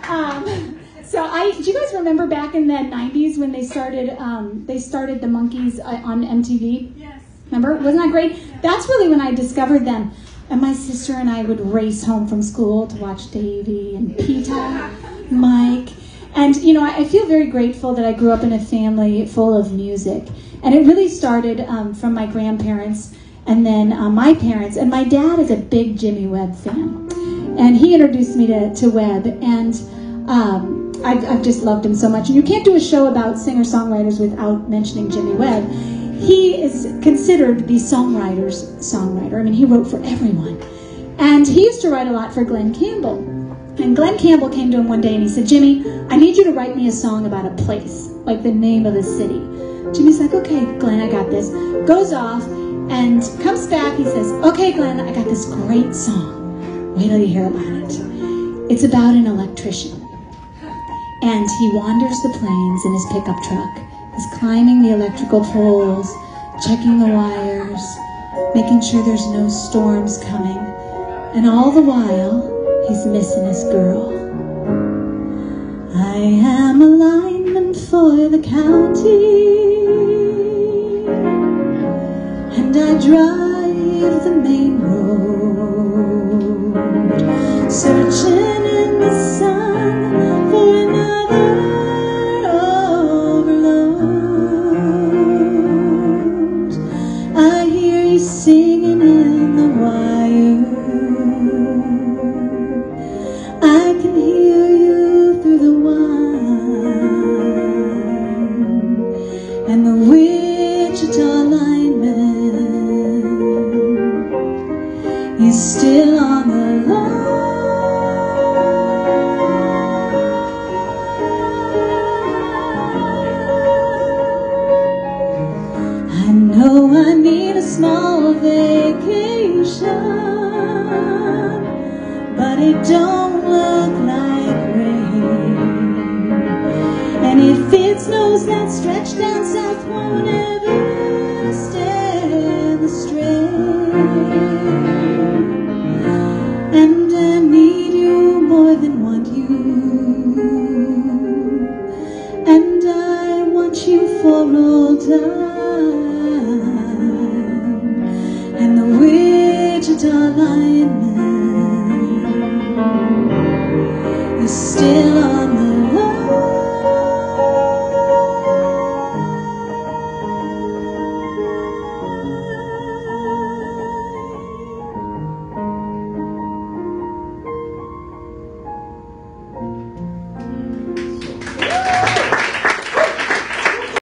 Do you guys remember back in the 90s when they started the Monkees on MTV? Yes. Remember? Wasn't that great? That's really when I discovered them. And my sister and I would race home from school to watch Davey and Peter, Mike. And, you know, I feel very grateful that I grew up in a family full of music. And it really started from my grandparents and then my parents. And my dad is a big Jimmy Webb fan. And he introduced me to Webb. And I've just loved him so much. And you can't do a show about singer-songwriters without mentioning Jimmy Webb. He is considered the songwriter's songwriter. I mean, he wrote for everyone. And he used to write a lot for Glenn Campbell. And Glenn Campbell came to him one day and he said, Jimmy, I need you to write me a song about a place, like the name of a city. Jimmy's like, okay, Glenn, I got this. Goes off and comes back. He says, okay, Glenn, I got this great song. Wait till you hear about it. It's about an electrician. And he wanders the plains in his pickup truck. He's climbing the electrical poles, checking the wires, making sure there's no storms coming. And all the while, he's missing his girl. I am a lineman for the county, and I drive the main road, searching in the sun for another overload. I hear you singing in the wire. I can hear you through the wine. And the Wichita lineman is still on the line. I know I need a small vacation, but it don't look like rain. And if it snows, that stretch down south won't ever stand the strain. And I need you more than want you, and I want you for all time. And the Wichita lineman is still